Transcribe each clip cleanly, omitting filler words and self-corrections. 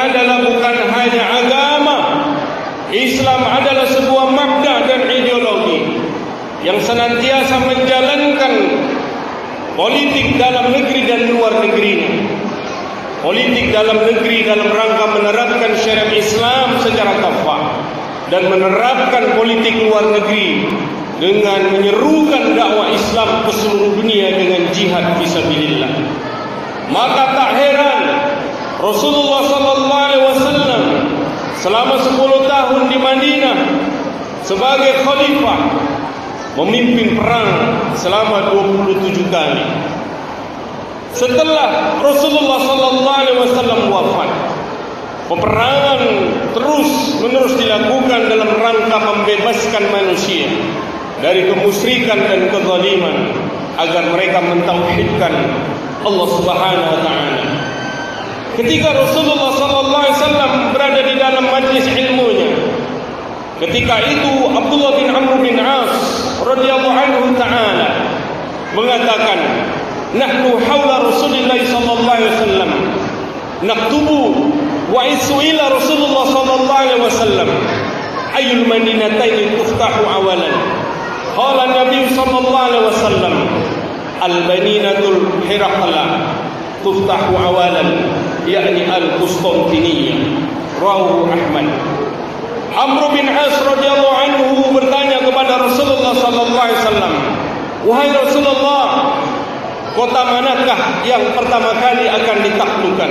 adalah bukan hanya agama. Islam adalah sebuah makna dan ideologi yang senantiasa menjalankan politik dalam negeri dan luar negeri. Politik dalam negeri dalam rangka menerapkan syariat Islam secara kafah, dan menerapkan politik luar negeri dengan menyerukan dakwah Islam ke seluruh dunia dengan jihad fisabilillah. Maka tak heran Rasulullah SAW selama 10 tahun di Madinah sebagai khalifah memimpin perang selama 27 kali. Setelah Rasulullah SAW wafat, peperangan terus-menerus dilakukan dalam rangka membebaskan manusia dari kemusyrikan dan kezaliman agar mereka mentauhidkan Allah Subhanahu wa taala. Ketika Rasulullah SAW berada di dalam majlis ilmunya, ketika itu Abdullah bin Amr bin As radhiyallahu anhu taala mengatakan, "Nahnu haula Rasulillah sallallahu alaihi wasallam naktubu wa isuila Rasulullah sallallahu alaihi wasallam ayyul madinatayn tuftahu awalan." Qala Nabi sallallahu alaihi wasallam, "Al-Madinatul Hiraqla tuftahu awalan, yakni Al-Qustantiniyah." Rawahu Ahmad. Amr bin As radhiyallahu anhu bertanya kepada Rasulullah sallallahu alaihi wasallam, "Wahai Rasulullah, kota manakah yang pertama kali akan ditaklukkan?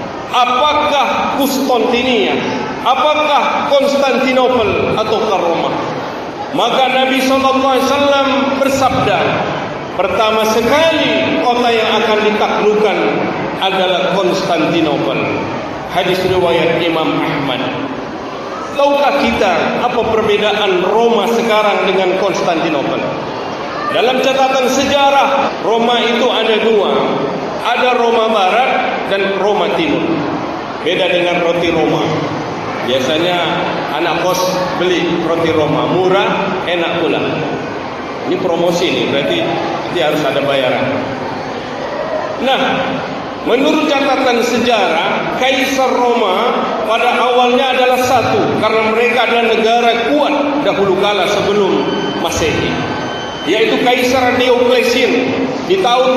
Apakah Konstantinia? Apakah Konstantinopel ataukah Roma?" Maka Nabi SAW bersabda, "Pertama sekali kota yang akan ditaklukkan adalah Konstantinopel." Hadis riwayat Imam Ahmad. Tahukah kita apa perbedaan Roma sekarang dengan Konstantinopel? Dalam catatan sejarah, Roma itu ada dua. Ada Roma Barat dan Roma Timur. Beda dengan roti Roma. Biasanya anak kos beli roti Roma, murah, enak pula. Ini promosi nih, berarti harus ada bayaran. Nah, menurut catatan sejarah, Kaisar Roma pada awalnya adalah satu, karena mereka adalah negara kuat dahulu kala sebelum Masehi, yaitu Kaisar Diocletian. Di tahun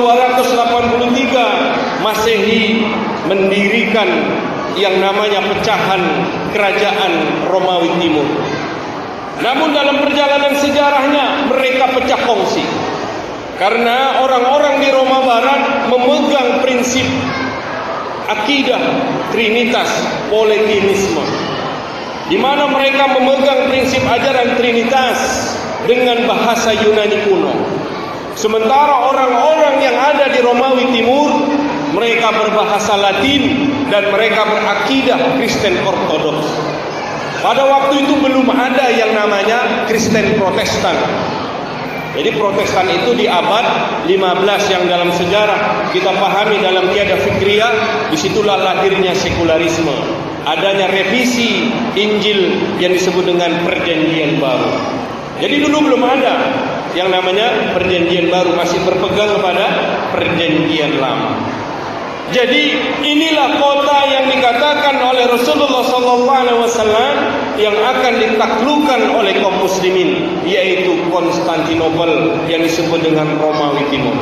283 Masehi mendirikan yang namanya pecahan kerajaan Romawi Timur. Namun dalam perjalanan sejarahnya mereka pecah kongsi, karena orang-orang di Roma Barat memegang prinsip akidah Trinitas Politeisme, di mana mereka memegang prinsip ajaran Trinitas dengan bahasa Yunani kuno. Sementara orang-orang yang ada di Romawi Timur, mereka berbahasa Latin dan mereka berakidah Kristen Ortodoks. Pada waktu itu belum ada yang namanya Kristen Protestan. Jadi Protestan itu di abad 15 yang dalam sejarah kita pahami dalam tiada fikriyah, disitulah lahirnya sekularisme. Adanya revisi Injil yang disebut dengan Perjanjian Baru. Jadi dulu belum ada yang namanya Perjanjian Baru, masih berpegang kepada Perjanjian Lama. Jadi inilah kota yang dikatakan oleh Rasulullah SAW yang akan ditaklukkan oleh kaum muslimin, yaitu Konstantinopel yang disebut dengan Romawi Timur.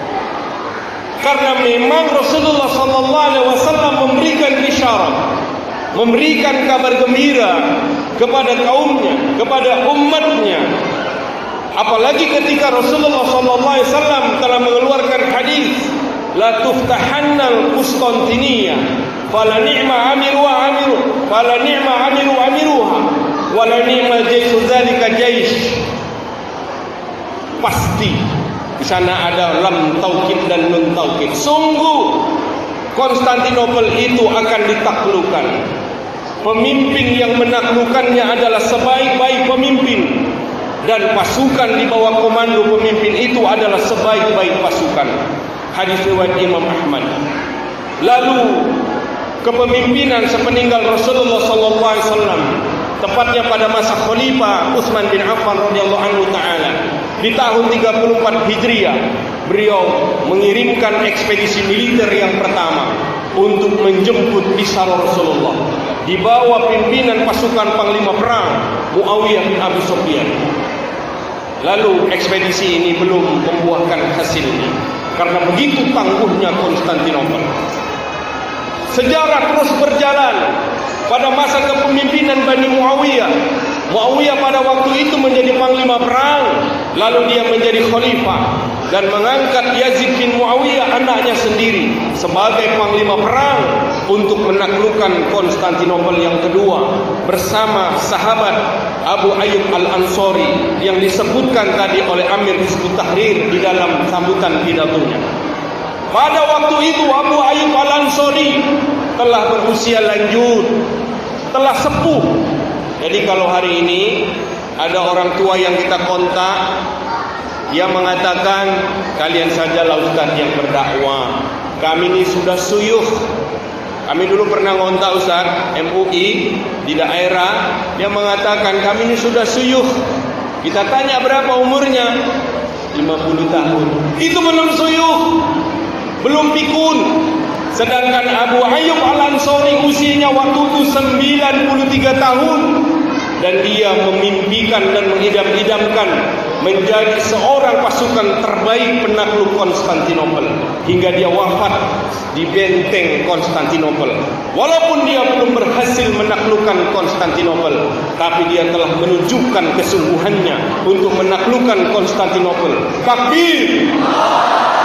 Karena memang Rasulullah SAW memberikan isyarat, memberikan kabar gembira kepada kaumnya, kepada umatnya. Apalagi ketika Rasulullah SAW telah mengeluarkan hadis, "La tuftahannal Qustantiniyah, fala ni'ma amiru amiru, fala ni'ma amiru amiruha, wala ni'ma jaisu dzalika jaish." Pasti di sana ada lam taukid dan nun taukid. Sungguh Konstantinopel itu akan ditaklukkan. Pemimpin yang menaklukkannya adalah sebaik-baik pemimpin, dan pasukan di bawah komando pemimpin itu adalah sebaik-baik pasukan. Hadis riwayat Imam Ahmad. Lalu kepemimpinan sepeninggal Rasulullah SAW, tepatnya pada masa Khalifah Utsman bin Affan radhiyallahu anhu taala, di tahun 34 Hijriah, beliau mengirimkan ekspedisi militer yang pertama untuk menjemput Isa Rasulullah di bawah pimpinan pasukan panglima perang Muawiyah bin Abi Sufyan. Lalu ekspedisi ini belum membuahkan hasilnya karena begitu tangguhnya Konstantinopel. Sejarah terus berjalan. Pada masa kepemimpinan Bani Muawiyah, Muawiyah pada waktu itu menjadi panglima perang, lalu dia menjadi khalifah dan mengangkat Yazid bin Muawiyah, anaknya sendiri, sebagai panglima perang untuk menaklukkan Konstantinopel yang kedua bersama sahabat Abu Ayyub Al-Ansari yang disebutkan tadi oleh Amir Hizbut Tahrir di dalam sambutan pidatonya. Pada waktu itu Abu Ayyub Al-Ansari telah berusia lanjut, telah sepuh. Jadi kalau hari ini ada orang tua yang kita kontak, dia mengatakan, kalian sajalah Ustaz yang berdakwah, kami ini sudah suyuh. Kami dulu pernah ngontak Ustaz MUI di daerah, dia mengatakan kami ini sudah suyuh. Kita tanya berapa umurnya, 50 tahun. Itu belum suyuh, belum pikun. Sedangkan Abu Ayyub Al-Ansari usianya waktu itu 93 tahun. Dan dia memimpikan dan mengidam-idamkan menjadi seorang pasukan terbaik penakluk Konstantinopel. Hingga dia wafat di benteng Konstantinopel. Walaupun dia belum berhasil menaklukkan Konstantinopel, tapi dia telah menunjukkan kesungguhannya untuk menaklukkan Konstantinopel. Takbir!